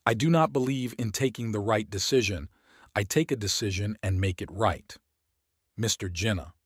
I do not believe in taking the right decision. I take a decision and make it right. Mr. Jinnah.